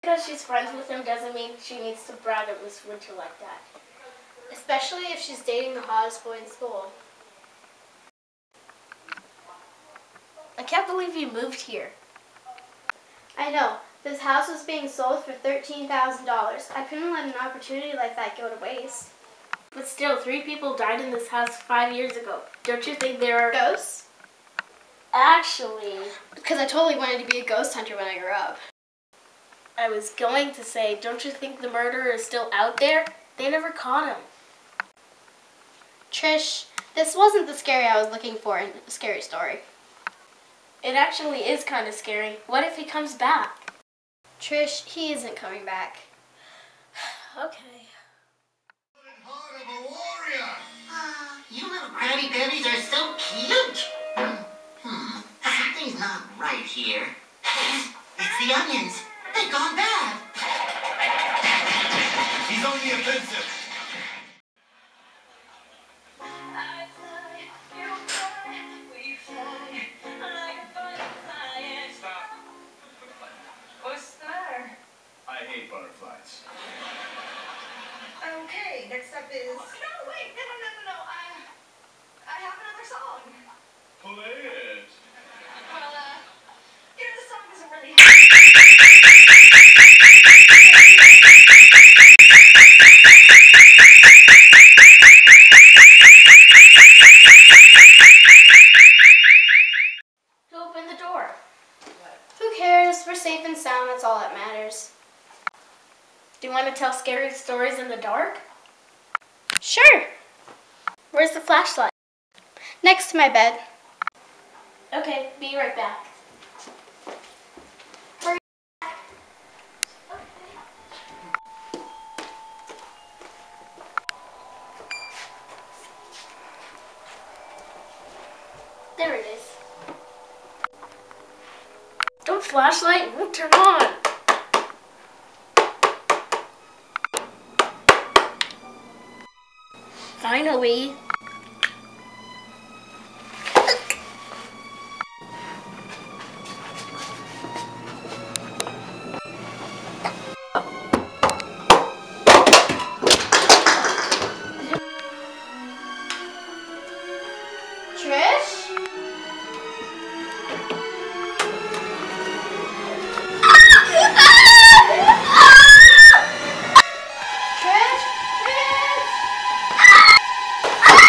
Because she's friends with him doesn't mean she needs to brag at Miss Winter like that. Especially if she's dating the hottest boy in school. I can't believe you moved here. I know. This house was being sold for $13,000. I couldn't let an opportunity like that go to waste. But still, 3 people died in this house 5 years ago. Don't you think there are... Ghosts? Actually... Because I totally wanted to be a ghost hunter when I grew up. I was going to say, don't you think the murderer is still out there? They never caught him. Trish, this wasn't the scary I was looking for in a scary story. It actually is kind of scary. What if he comes back? Trish, he isn't coming back. Okay. Heart of a warrior! You little Krabby Patties are so cute! Something's not right here. It's the onions. They've gone bad. He's on the offensive. Stop. What's the matter? I hate butterflies. Okay, next up is... No, wait, no. I have another song. Play it. Well, the song isn't really... Who opened the door? Who cares? We're safe and sound, that's all that matters. Do you want to tell scary stories in the dark? Sure. Where's the flashlight? Next to my bed. Okay, be right back. There it is. Don't flashlight, it won't turn on. Finally. Trish? Trish?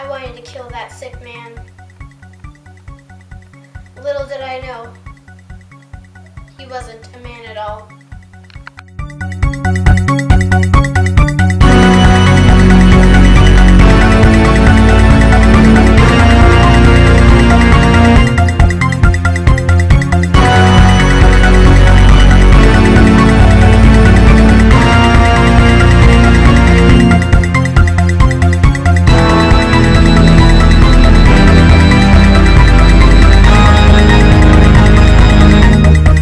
I wanted to kill that sick man. Little did I know, he wasn't a man at all.